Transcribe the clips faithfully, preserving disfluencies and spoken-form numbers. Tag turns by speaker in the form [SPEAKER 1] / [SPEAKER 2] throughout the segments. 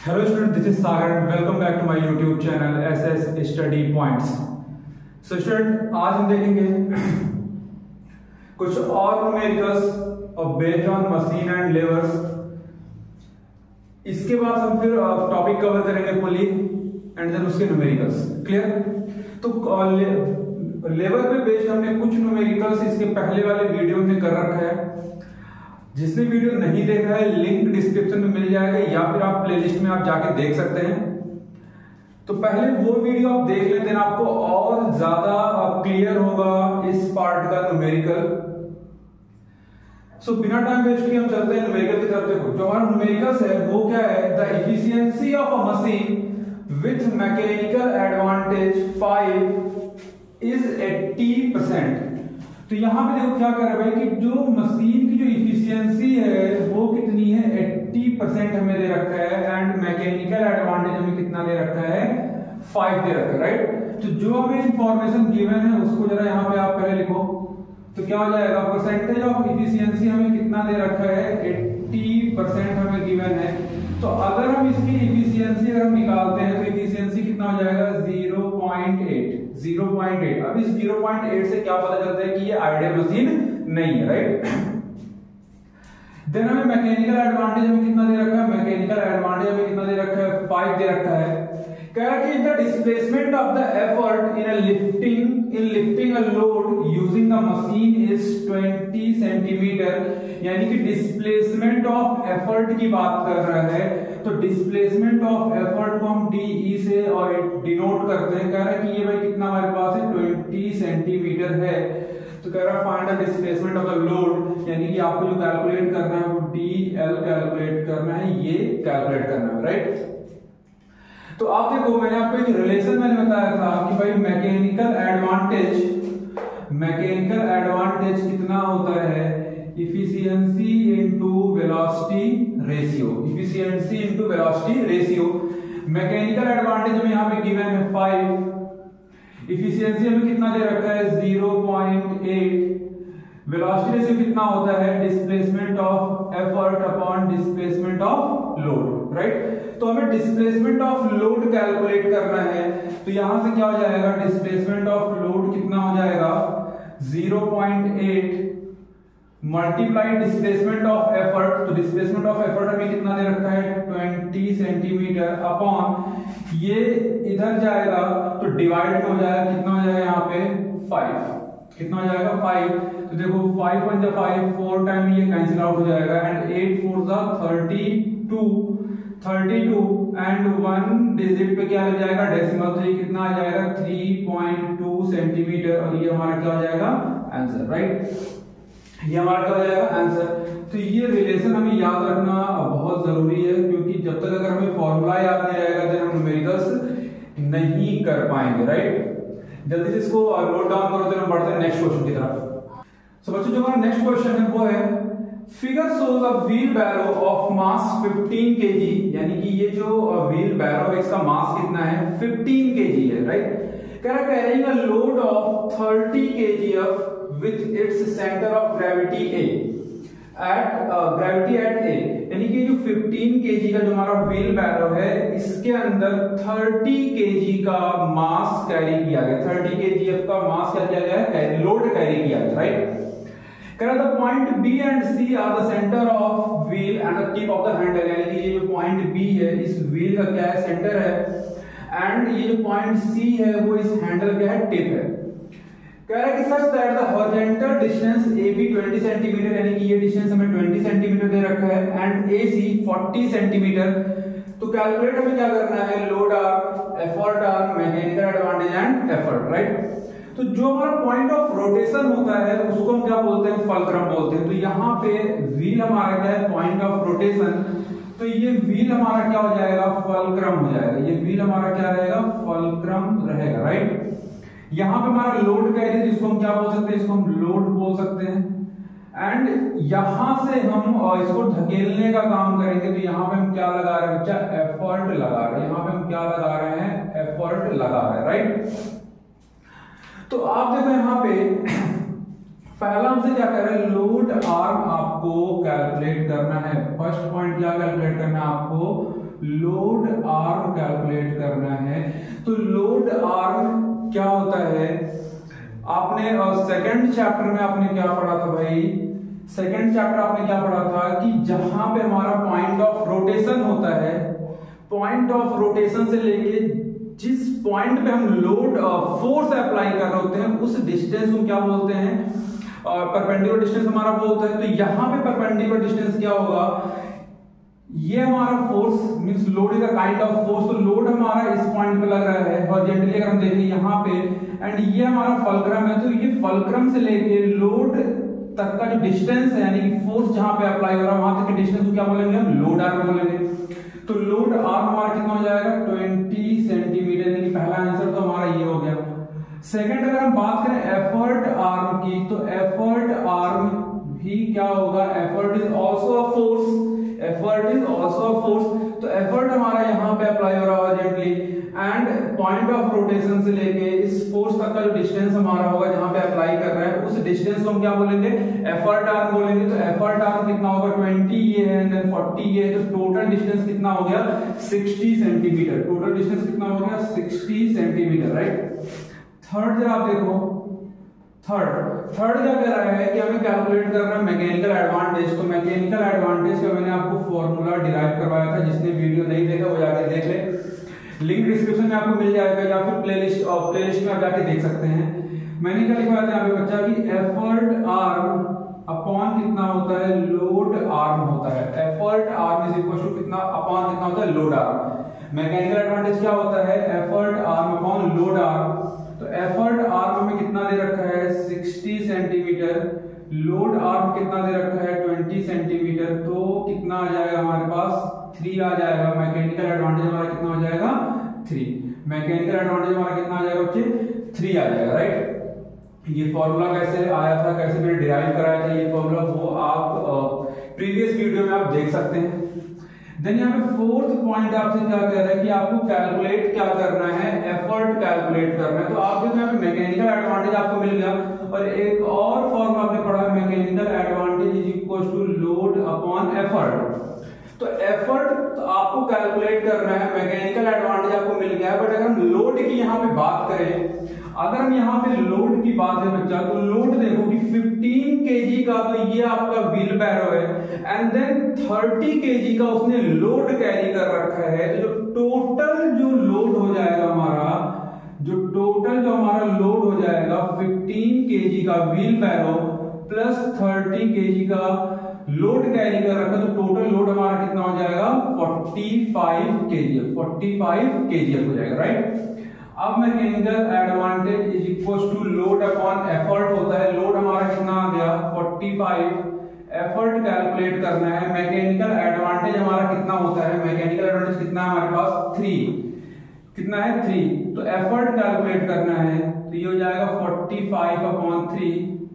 [SPEAKER 1] Hello student, this is Sagar and welcome back to my YouTube channel S S Study Points. So student, आज हम देखेंगे कुछ और numericals और based on machine and levers. इसके बाद हम फिर टॉपिक कवर करेंगे पुली एंड देन उसके न्यूमेरिकल्स। क्लियर? तो ले, लेवर पे बेस्ड हमने कुछ न्यूमेरिकल्स इसके पहले वाले वीडियो में कर रखा है। जिसने वीडियो नहीं देखा है लिंक डिस्क्रिप्शन में मिल जाएगा या फिर आप प्लेलिस्ट में आप जाके देख सकते हैं। तो पहले वो वीडियो आप देख लेते हैं, आपको और ज्यादा क्लियर होगा इस पार्ट का न्यूमेरिकल। सो बिना टाइम वेस्ट किए हम चलते हैं न्यूमेरिकल की तरफ। देखो जो हमारा न्यूमेरिकल्स है वो क्या है, the efficiency of a machine with mechanical advantage five is eighty percent. तो यहां पे देखो क्या कर रहा है भाई कि जो मशीन की जो इफिशियंसी है वो कितनी है, अस्सी परसेंट हमें दे रखा है एंड मैकेनिकल एडवांटेज हमें कितना दे रखा है, फाइव दे रखा है। राइट? तो जो हमें इंफॉर्मेशन गिवन है उसको जरा यहाँ पे आप पहले लिखो। तो क्या हो जाएगा, परसेंटेज ऑफ इफिशियंसी हमें कितना दे रखा है, अस्सी परसेंट हमें गिवन है। तो अगर हम इसकी इफिशियंसी अगर हम निकालते हैं तो इफिशियंसी कितना हो जाएगा, zero point eight. Zero point eight. अब इस ज़ीरो पॉइंट एट से क्या पता चलता है कि ये आइडियल मशीन नहीं है। राइट? देन हमें मैकेनिकल एडवांटेज हमें कितना दे रखा है, मैकेनिकल एडवांटेज हमें कितना दे रखा है, फाइव दे रखा है। कह रहा है कि the displacement of the effort in a lifting in lifting a load using the machine is twenty centimetre. यानी कि डिस्प्लेसमेंट ऑफ एफर्ट की बात कर रहा है। तो डिस्प्लेसमेंट ऑफ एफर्ट को हम डीई से और डिनोट करते हैं। कह रहा है कि ये भाई कितना हमारे पास है, ट्वेंटी सेंटीमीटर है। तो कह रहा है find the displacement of the load, यानी कि आपको जो कैलकुलेट करना है वो डी एल कैलकुलेट करना है, ये कैलकुलेट करना है। राइट? तो आप देखो मैंने आपको एक रिलेशन मैंने बताया था कि भाई मैकेनिकल एडवांटेज मैकेनिकल एडवांटेज कितना होता है, efficiency into velocity ratio. Efficiency into velocity ratio. Mechanical advantage हमें यहाँ पे गिवन है फाइव, इफिशियंसी हमें कितना दे रखा है, zero point eight. Velocity ratio कितना होता है, displacement of effort upon displacement of load. Right? तो हमें डिस्प्लेसमेंट ऑफ लोड कैलकुलेट करना है। तो यहां से क्या हो जाएगा, डिस्प्लेसमेंट ऑफ लोड कितना हो जाएगा, zero point eight multiply displacement of effort. तो डिस्प्लेसमेंट ऑफ एफर्ट हमें कितना दे रखा है, ट्वेंटी सेंटीमीटर अपॉन ये इधर जाएगा तो डिवाइड में हो जाएगा, कितना हो जाएगा यहाँ पे, फाइव। कितना हो जाएगा, फाइव। तो देखो फाइव वन जा फाइव, फोर टाइम ये कैंसिल आउट हो जाएगा एंड एट फोर जा thirty two thirty two and one digit पे क्या लग जाएगा, डेसिमल। तो ये कितना आ जाएगा, थ्री पॉइंट टू सेंटीमीटर और ये हमारा क्या हो जाएगा, आंसर। राइट? ये हमारा क्या हो जाएगा, आंसर। तो ये रिलेशन हमें याद रखना बहुत जरूरी है क्योंकि जब तक अगर हमें फॉर्मूला याद नहीं रहेगा तो हम न्यूमेरिकल्स नहीं कर पाएंगे। राइट? जल्दी से इसको नोट डाउन करो तो हम बढ़ते हैं नेक्स्ट क्वेश्चन की तरफ। सो बच्चों जो हमारा नेक्स्ट क्वेश्चन है वो है, figure shows a wheelbarrow of mass fifteen KG. यानी कि ये जो व्हील बैरो है इसका मास कितना है, फिफ्टीन केजी है। राइट? कह रहा carrying a load of thirty KGF with its center of gravity A at uh, gravity at A। यानी कि जो फिफ्टीन केजी का जो हमारा व्हील बैरो है इसके अंदर थर्टी केजी का मास कैरी किया गया, थर्टी केजीएफ का मास क्या किया गया है, लोड कैरी किया गया। राइट? कह रहा था point B and C are the centre of wheel and the tip of the handle. यानी कि ये जो पॉइंट बी है इस व्हील का क्या है, सेंटर है एंड ये जो पॉइंट सी है वो इस हैंडल का है, टिप है। कह रहा है कि such that the horizontal distance AB twenty centimetre, यानी कि ये डिस्टेंस हमें ट्वेंटी सेंटीमीटर दे रखा है एंड एसी फोर्टी सेंटीमीटर। तो कैलकुलेट हमें क्या करना है, load arm, effort arm, mechanical advantage and effort. Right? तो जो हमारा पॉइंट ऑफ रोटेशन होता है उसको हम क्या बोलते हैं, फलक्रम बोलते हैं। तो यहाँ पे व्हील हमारा क्या है, पॉइंट ऑफ रोटेशन। तो ये व्हील हमारा क्या हो जाएगा, फलक्रम हो जाएगा। ये व्हील हमारा क्या रहेगा, फलक्रम रहेगा। राइट? यहां पे हमारा लोड कैरी है जिसको हम क्या बोल सकते हैं, इसको हम लोड बोल सकते हैं। एंड यहां से हम इसको धकेलने का काम करेंगे तो यहां पे हम क्या लगा रहे हैं बच्चा, एफर्ट लगा रहे हैं। यहां पे हम क्या लगा रहे हैं, एफर्ट लगा रहे हैं। राइट? तो आप देखो यहां पे पहला हमसे क्या कर रहे हैं, लोड आर्म आपको कैलकुलेट करना है। फर्स्ट पॉइंट क्या कैलकुलेट करना है आपको, लोड आर्म कैलकुलेट करना है। तो लोड आर्म क्या होता है, आपने सेकंड चैप्टर में आपने क्या पढ़ा था भाई, सेकंड चैप्टर आपने क्या पढ़ा था कि जहां पे हमारा पॉइंट ऑफ रोटेशन होता है, पॉइंट ऑफ रोटेशन से लेके जिस पॉइंट पे हम लोड फोर्स अप्लाई कर रहे होते हैं उस डिस्टेंस को क्या बोलते हैं, परपेंडिकुलर डिस्टेंस हमारा वो होता है। तो यहाँ पे परपेंडिकुलर डिस्टेंस क्या होगा, ये हमारा force means load is a kind of force, तो लोड हमारा इस पॉइंट पे लग रहा है हॉरिजॉन्टली अगर हम देखें यहाँ पे, एंड ये हमारा फल्क्रम है। तो ये फल्क्रम से लेके लोड तक का जो डिस्टेंस है यानी कि फोर्स जहां पे अप्लाई हो रहा है वहां तक के डिस्टेंस को क्या बोलेंगे हम, लोड आर्म बोलेंगे। तो लोड आर्म हमारा कितना हो जाएगा, बीस सेंटीमीटर, यानी कि पहला आंसर तो हमारा ये हो गया। सेकंड अगर हम बात करें एफर्ट आर्म की, तो एफर्ट आर्म भी क्या होगा, effort is also a force, effort is also a force. तो एफर्ट हमारा यहाँ पे अप्लाई हो रहा है gently, and point of rotation से लेके इस फोर्स तक का जो डिस्टेंस हमारा होगा जहां पे अप्लाई कर रहा है उस डिस्टेंस को हम क्या बोलेंगे, एफर्ट आर्म बोलेंगे। तो एफर्ट आर्म कितना होगा, बीस ये है एंड देन चालीस ये है, तो टोटल डिस्टेंस कितना हो गया, साठ सेंटीमीटर। टोटल डिस्टेंस कितना हो गया, साठ सेंटीमीटर, राइट। थर्ड जरा आप देखो, थर्ड थर्ड क्या कह रहा है कि हमें कैलकुलेट करना है मैकेनिकल एडवांटेज। तो मैकेनिकल एडवांटेज का मैंने आपको फॉर्मूला डिराइव करवाया था, जिसने वीडियो नहीं देखा वो जाके देख ले, लिंक डिस्क्रिप्शन में आपको मिल जाएगा या फिर प्लेलिस्ट और प्लेलिस्ट में आप जाके देख सकते हैं। मैंने क्या लिखवाया था यहाँ पे बच्चा कि एफर्ट आर्म अपॉन कितना होता है, लोड आर्म होता है। Effort arm is equal to कितना, अपॉन कितना होता है, लोड आर्म। मैकेनिकल एडवांटेज क्या होता है, effort arm upon load arm. तो एफर्ट आर्म में कितना दे रखा है, साठ सेंटीमीटर, लोड आर्म कितना दे रखा है, बीस सेंटीमीटर, तो कितना आ जाएगा हमारे पास, थ्री आ जाएगा। मैकेनिकल एडवांटेज हमारा कितना हो जाएगा, थ्री। मैकेनिकल एडवांटेज हमारा कितना आ जाएगा बच्चे, थ्री आ जाएगा, राइट। ये फॉर्मूला कैसे आया था, कैसे मैंने डिराइव कराया था ये फॉर्मूला, वो आप प्रीवियस वीडियो में आप देख सकते हैं। देन यहाँ पे फोर्थ पॉइंट आपसे क्या कह रहा है कि आपको कैलकुलेट क्या करना है, एफर्ट कैलकुलेट करना है। तो आप देखो यहाँ पे मैकेनिकल एडवांटेज आपको मिल गया, और एक और फॉर्मूला आपने पढ़ा है, mechanical advantage is equal to load upon effort. तो एफर्ट तो आपको कैलकुलेट करना है, मैकेनिकल एडवांटेज आपको मिल गया है, बट अगर हम लोड की यहाँ पे बात करें, अगर हम यहाँ पे लोड की बात है बच्चा, तो लोड देखो कि पंद्रह केजी का तो ये आपका व्हील बैरो है, एंड देन तीस केजी का उसने लोड कैरी कर रखा है। तो जो टोटल जो लोड हो जाएगा हमारा, जो टोटल जो हमारा लोड हो जाएगा पंद्रह केजी का व्हील बैरो प्लस तीस केजी का लोड कैरी कर रखा, तो टोटल लोड हमारा कितना हो जाएगा, पैंतालीस केजीएफ, पैंतालीस केजीएफ हो जाएगा, राइट। अब mechanical advantage is equal to load upon effort होता है। लोड हमारा कितना आ गया, पैंतालीस, एफर्ट कैलकुलेट करना है। मैकेनिकल एडवांटेज हमारा कितना होता है, मैकेनिकल एडवांटेज कितना है हमारे पास, थ्री, कितना है, थ्री। तो एफर्ट कैलकुलेट करना है, तो ये हो जाएगा पैंतालीस अपॉन थ्री,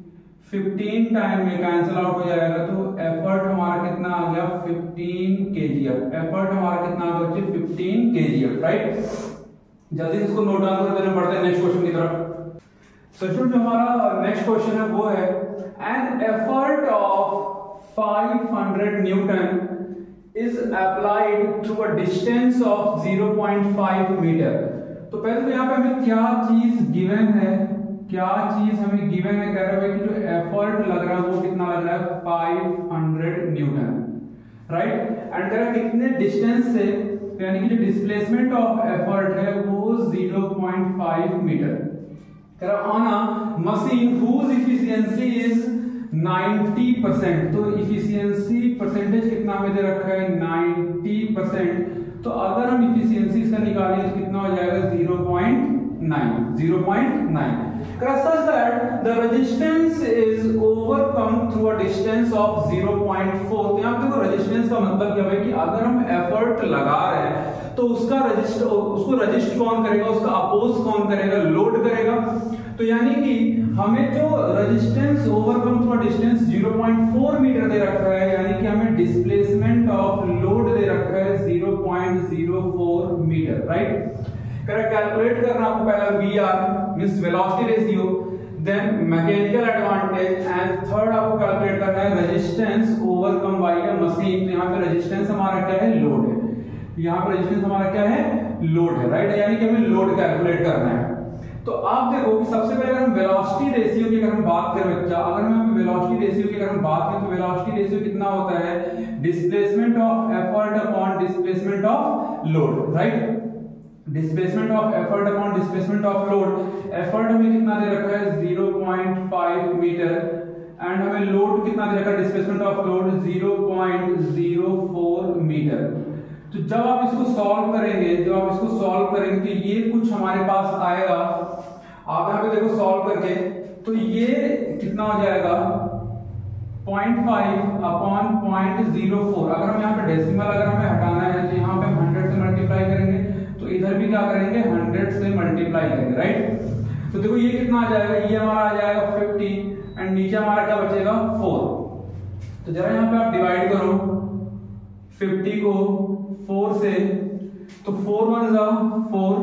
[SPEAKER 1] पंद्रह टाइम में कैंसिल आउट हो जाएगा, तो एफर्ट हमारा कितना आ गया, पंद्रह केजीएफ। एफर्ट हमारा कितना आ गया, पंद्रह केजीएफ, राइट। जल्दी से इसको नोट डाउन कर देना, बढ़ते हैं नेक्स्ट क्वेश्चन की तरफ। सो स्टूडेंट जो हमारा नेक्स्ट क्वेश्चन है वो है, an effort of five hundred newton is applied through a distance of zero point five metre. तो पहले तो यहाँ पे हमें क्या चीज गिवन है, क्या चीज हमें गिवन है, कह रहा है कि जो एफर्ट लग रहा है वो कितना लग रहा है, पाँच सौ न्यूटन, राइट। एंड कह रहा है कितने डिस्टेंस से, यानी कि जो डिस्प्लेसमेंट ऑफ एफर्ट है वो ज़ीरो पॉइंट फाइव मीटर। कह रहा on a machine whose efficiency is ninety percent. तो एफिशिएंसी परसेंटेज कितना हमें दे रखा है, नाइंटी परसेंट। तो अगर हम एफिशिएंसी इसका निकालें तो कितना हो जाएगा, zero point nine, zero point nine. such that the resistance is overcome through a distance of zero point four. तो यहाँ देखो रेजिस्टेंस का मतलब क्या है कि अगर हम एफर्ट लगा रहे हैं तो उसका रजिस्ट उसको रजिस्ट कौन करेगा, उसका अपोज कौन करेगा, लोड करेगा। तो यानी कि हमें जो resistance overcome through distance zero point four metre दे रखा है, यानी कि हमें डिस्प्लेसमेंट ऑफ लोड दे रखा है zero point zero four metre, right. Calculate करना आपको पहला V R means velocity ratio, then mechanical advantage, and third आपको कैलकुलेट करना है resistance overcome by a machine. तो यहाँ पे रेजिस्टेंस हमारा क्या है, लोड है। यहाँ पर रेजिस्टेंस हमारा क्या है, लोड है, राइट, यानी कि हमें लोड कैलकुलेट करना है। तो आप देखो कि सबसे पहले अगर हम वेलोसिटी रेशियो की अगर हम बात करें बच्चा, अगर हम वेलोसिटी रेशियो की अगर हम बात करें तो वेलोसिटी रेशियो कितना होता है, displacement of effort upon displacement of load, right, displacement of effort upon displacement of load. Effort हमें कितना दे रखा है, zero point five metre, and हमें लोड कितना दे रखा है, displacement of load zero point zero four metre. तो जब आप इसको सॉल्व करेंगे, जब आप इसको सॉल्व करेंगे तो ये कुछ हमारे पास आएगा, आप यहाँ पे देखो सॉल्व करके, तो ये कितना हो जाएगा, point five upon point zero four. अगर हम यहाँ पे डेसिमल अगर हमें हटाना है तो यहाँ पे हम हंड्रेड से मल्टीप्लाई करेंगे, तो इधर भी क्या करेंगे, हंड्रेड से मल्टीप्लाई करेंगे, राइट। तो देखो ये कितना आ जाएगा, ये हमारा आ जाएगा फिफ्टी, एंड नीचे हमारा क्या बचेगा, फोर। तो जरा यहाँ पे आप डिवाइड करो फिफ्टी को फोर से, तो फोर वन जा फोर,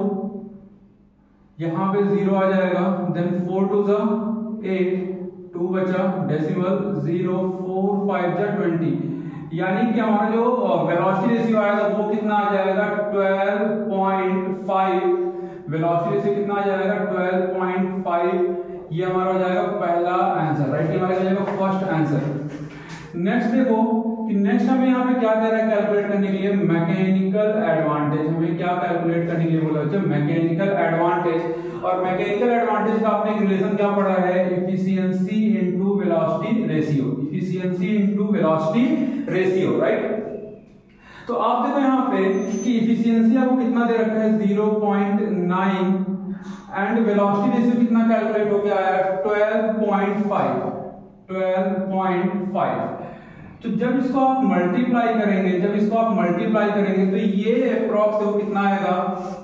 [SPEAKER 1] यहाँ पे जीरो आ जाएगा, देन फोर टू जा एट, टू बचा डेसिमल जीरो, फोर फाइव जा ट्वेंटी, यानी कि हमारा जो वेलोसिटी रेशियो आएगा वो कितना आ जाएगा, twelve point five. Velocity ratio कितना आ जाएगा, ट्वेल्व पॉइंट फाइव। ये हमारा हो जाएगा पहला आंसर, राइट, ये हमारा हो जाएगा फर्स्ट आंसर। नेक्स्ट देखो कि नेक्स्ट हमें यहाँ पे क्या दे रहा है कैलकुलेट करने के लिए, मैकेनिकल एडवांटेज। हमें क्या कैलकुलेट करने के लिए बोला बच्चा, मैकेनिकल एडवांटेज। और मैकेनिकल एडवांटेज का आपने एक रिलेशन क्या पढ़ा है, efficiency into velocity ratio, efficiency into velocity ratio, right. तो आप देखो यहाँ पे कि एफिशिएंसी आपको कितना दे रखा है, zero point nine, and velocity ratio कितना कैलकुलेट हो गया है, twelve point five, twelve point five. तो जब इसको आप मल्टीप्लाई करेंगे, जब इसको आप मल्टीप्लाई करेंगे तो ये अप्रॉक्स देखो कितना आएगा,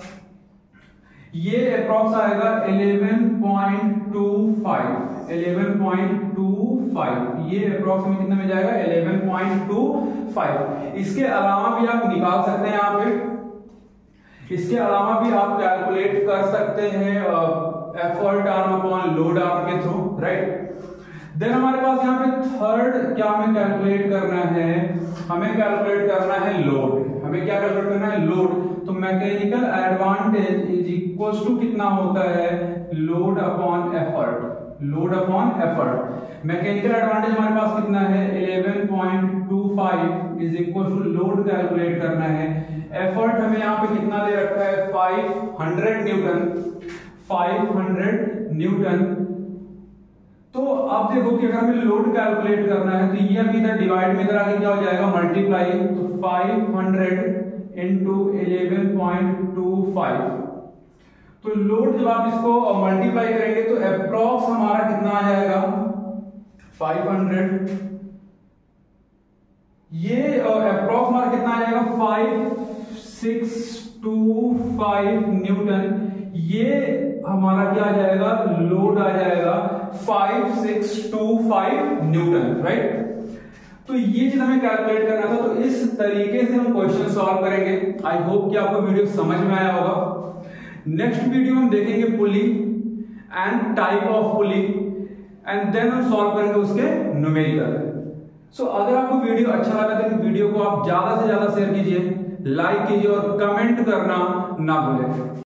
[SPEAKER 1] ये अप्रॉक्स आएगा eleven point two five, eleven point two five. ये अप्रॉक्स में कितना में जाएगा, इलेवन पॉइंट टू फाइव। इसके अलावा भी आप निकाल सकते हैं यहाँ पे, इसके अलावा भी आप कैलकुलेट कर सकते हैं effort arm upon load arm के थ्रू, राइट। देन हमारे पास यहाँ पे थर्ड क्या हमें कैलकुलेट करना है, हमें कैलकुलेट करना है लोड। हमें क्या कैलकुलेट करना है, लोड। तो mechanical advantage is equal to कितना होता है, load upon effort, load upon effort. Mechanical advantage हमारे पास कितना है, eleven point two five is equal to load calculate करना है। एफर्ट हमें यहाँ पे कितना दे रखा है, five hundred newton, five hundred newton. तो आप देखो कि अगर हमें लोड कैलकुलेट करना है तो ये अभी इधर डिवाइड में इधर आगे क्या हो जाएगा, मल्टीप्लाई। तो five hundred into eleven point two five. तो लोड जब आप इसको मल्टीप्लाई करेंगे तो अप्रॉक्स हमारा कितना आ जाएगा, फाइव हंड्रेड। ये अप्रॉक्स हमारा कितना आ जाएगा, five six two five newton. ये हमारा क्या आ जाएगा, लोड आ जाएगा five six two five newton, right. तो ये चीज हमें कैलकुलेट करना था। तो इस तरीके से हम क्वेश्चन सॉल्व करेंगे। आई होप कि आपको वीडियो समझ में आया होगा। नेक्स्ट वीडियो हम देखेंगे pulley and type of pulley, and then हम सॉल्व करेंगे उसके न्यूमेरिकल। सो अगर आपको वीडियो अच्छा लगा तो वीडियो को आप ज्यादा से ज्यादा शेयर कीजिए, लाइक कीजिए और कमेंट करना ना भूलें।